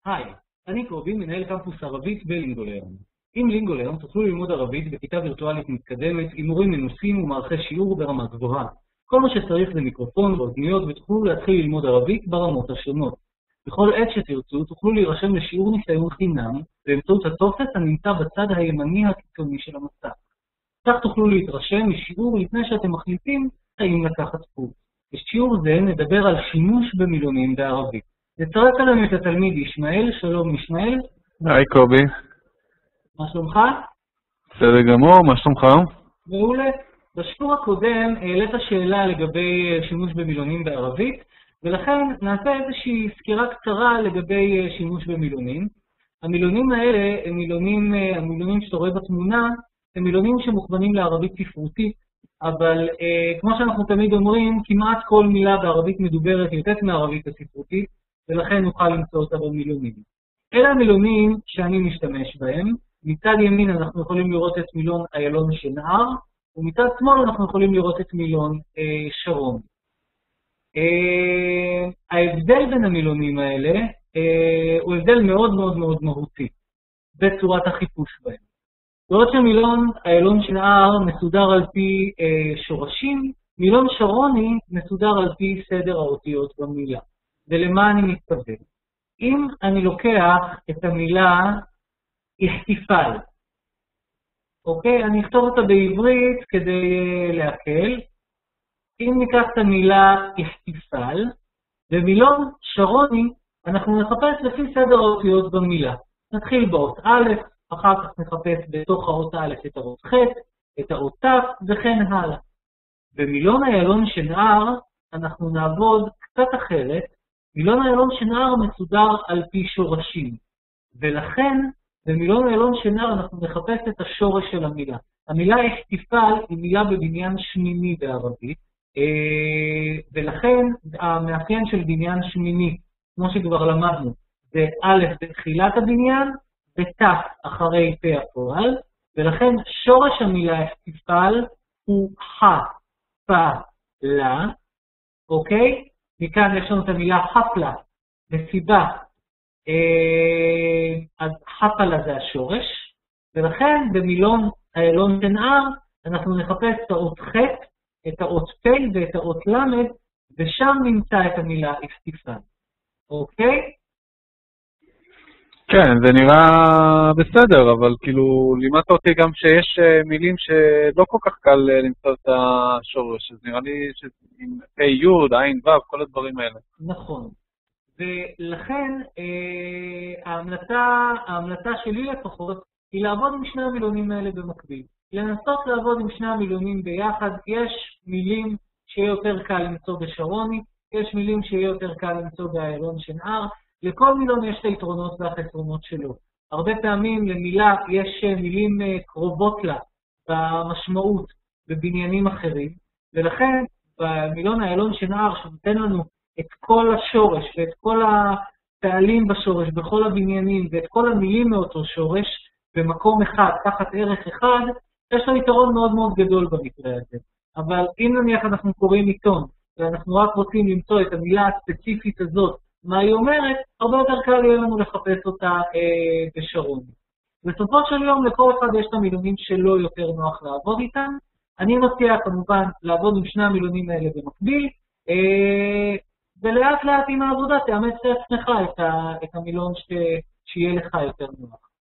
היי, אני קובי, מנהל קמפוס ערבית בלינגולרן. עם לינגולרן תוכלו ללמוד ערבית בכיתה וירטואלית מתקדמת עם מורים מנוסים ומערכי שיעור ברמה גבוהה. כל מה שצריך זה מיקרופון ואוזניות ותוכלו להתחיל ללמוד ערבית ברמות השונות. בכל עת שתרצו תוכלו להירשם לשיעור ניסיון חינם באמצעות הטופס הנמצא בצד הימני הקיצוני של המסך. כך תוכלו להתרשם משיעור לפני שאתם מחליטים האם לקחת קורס. בשיעור זה נדבר על שימוש במילונים בערבית. נצרף עלינו את התלמיד ישמעאל. שלום ישמעאל. היי קובי. מה שלומך? בסדר גמור, מה שלומך? מעולה. בשיעור הקודם העלית שאלה לגבי שימוש במילונים בערבית, ולכן נעשה איזושהי סקירה קצרה לגבי שימוש במילונים. המילונים האלה הם המילונים שאתה רואה בתמונה, הם מילונים שמוכוונים לערבית ספרותית, אבל כמו שאנחנו תמיד אומרים, כמעט כל מילה בערבית מדוברת יוצאת מערבית הספרותית, ולכן נוכל למצוא אותה במילונים. אלה המילונים שאני משתמש בהם. מצד ימין אנחנו יכולים לראות את מילון איילון שנער, ומצד שמאל אנחנו יכולים לראות את מילון שרון. ההבדל בין המילונים האלה הוא הבדל מאוד מאוד מאוד מהותי בצורת החיפוש בהם. בעוד שמילון איילון שנער מסודר על פי שורשים, מילון שרוני מסודר על פי סדר האותיות במילה. ולמה אני מתכוון? אם אני לוקח את המילה יחטיפל, אוקיי? אני אכתוב אותה בעברית כדי להקל. אם ניקח את המילה יחטיפל, במילון שרוני אנחנו נחפש לפי סדר האותיות במילה. נתחיל באות א', אחר כך נחפש בתוך האות א' את האות ח', את האות ת' וכן הלאה. במילון איילון שנער אנחנו נעבוד קצת אחרת. מילון איילון שנער מסודר על פי שורשים, ולכן במילון איילון שנער אנחנו נחפש את השורש של המילה. המילה יחטיפל היא מילה בבניין שמימי בערבית, ולכן המאפיין של בניין שמימי, כמו שכבר למדנו, זה א' בתחילת הבניין ות' אחרי פה הפועל, ולכן שורש המילה יחטיפל הוא ח, פ, לה, אוקיי? מכאן יש לנו את המילה חפלה, מסיבה, אז חפלה זה השורש, ולכן במילון איילון שנער אנחנו נחפש את האות ח', את האות פ' ואת האות למד, ושם נמצא את המילה יחטיפל. אוקיי? כן, זה נראה בסדר, אבל כאילו לימדת אותי גם שיש מילים שלא כל כך קל למצוא את השורש, אז נראה לי עם פ' י', עין ו', כל הדברים האלה. נכון. ולכן ההמלצה שלי לפחות היא לעבוד עם שני המילונים האלה במקביל. לנסות לעבוד עם שני המילונים ביחד. יש מילים שיהיה יותר קל למצוא בשרוני, יש מילים שיהיה יותר קל למצוא באיילון שנער. לכל מילון יש את היתרונות והחסרונות שלו. הרבה פעמים למילה יש מילים קרובות לה במשמעות בבניינים אחרים, ולכן במילון איילון שנער שנותן לנו את כל השורש ואת כל הפעלים בשורש בכל הבניינים ואת כל המילים מאותו שורש במקום אחד, תחת ערך אחד, יש לו יתרון מאוד מאוד גדול במקרה הזה. אבל אם נניח אנחנו קוראים עיתון ואנחנו רק רוצים למצוא את המילה הספציפית הזאת, מה היא אומרת, הרבה יותר קל יהיה לנו לחפש אותה בשרוני. בסופו של יום לכל אחד יש את המילונים שלו יותר נוח לעבוד איתם. אני מציע כמובן לעבוד עם שני המילונים האלה במקביל, ולאט לאט עם העבודה תאמץ לעצמך את המילון שיהיה לך יותר נוח.